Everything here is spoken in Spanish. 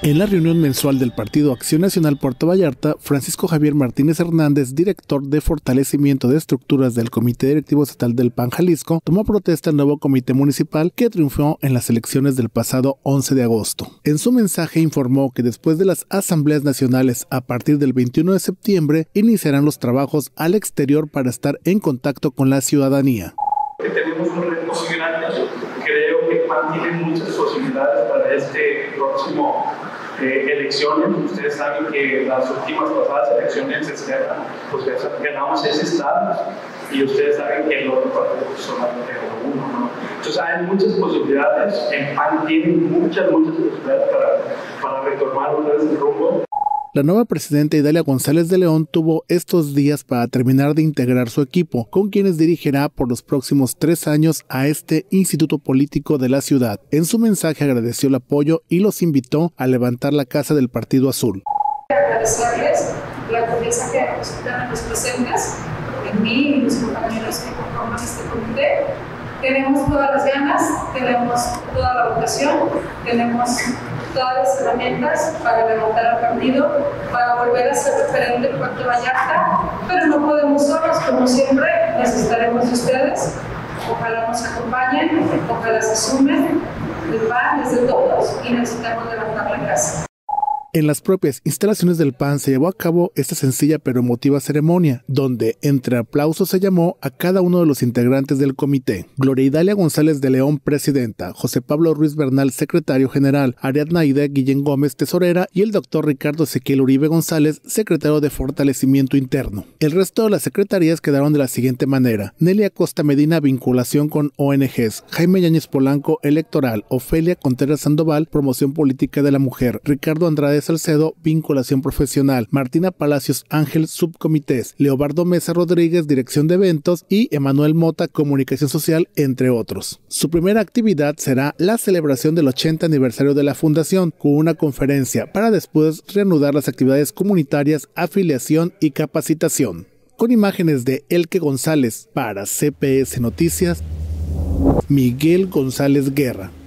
En la reunión mensual del Partido Acción Nacional Puerto Vallarta, Francisco Javier Martínez Hernández, director de fortalecimiento de estructuras del Comité Directivo Estatal del PAN Jalisco, tomó protesta al nuevo comité municipal que triunfó en las elecciones del pasado 11 de agosto. En su mensaje informó que después de las asambleas nacionales a partir del 21 de septiembre iniciarán los trabajos al exterior para estar en contacto con la ciudadanía. Tenemos un reto muy grande. Creo que PAN tiene muchas posibilidades para este próximo elecciones. Ustedes saben que las últimas pasadas elecciones externas, pues ganamos 6 estados y ustedes saben que el otro partido solamente ganó 1, ¿no? Entonces hay muchas posibilidades. En PAN tienen muchas posibilidades para retomar otra vez el rumbo. La nueva presidenta Idalia González de León tuvo estos días para terminar de integrar su equipo, con quienes dirigirá por los próximos 3 años a este instituto político de la ciudad. En su mensaje agradeció el apoyo y los invitó a levantar la casa del Partido Azul. Agradecerles la confianza que depositan en los presentes, en mí y mis compañeros que conforman este comité. Tenemos todas las ganas, tenemos toda la vocación, tenemos todas las herramientas para levantar al partido, para volver a ser referente en Puerto Vallarta, pero no podemos solos, como siempre, necesitaremos de ustedes. Ojalá nos acompañen, ojalá se sumen, el PAN es de todos y necesitamos levantar la casa. En las propias instalaciones del PAN se llevó a cabo esta sencilla pero emotiva ceremonia, donde entre aplausos se llamó a cada uno de los integrantes del comité. Gloria Idalia González de León, presidenta; José Pablo Ruiz Bernal, secretario general; Ariadna Aida Guillén Gómez, tesorera; y el doctor Ricardo Ezequiel Uribe González, secretario de Fortalecimiento Interno. El resto de las secretarías quedaron de la siguiente manera: Nelia Costa Medina, vinculación con ONGs; Jaime Yáñez Polanco, electoral; Ofelia Contreras Sandoval, promoción política de la mujer; Ricardo Andrade Salcedo, vinculación profesional; Martina Palacios Ángel, subcomités; Leobardo Mesa Rodríguez, dirección de eventos; y Emanuel Mota, comunicación social, entre otros. Su primera actividad será la celebración del 80 aniversario de la fundación, con una conferencia, para después reanudar las actividades comunitarias, afiliación y capacitación. Con imágenes de Elke González para CPS Noticias, Miguel González Guerra.